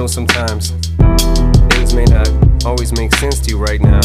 know sometimes things may not always make sense to you right now,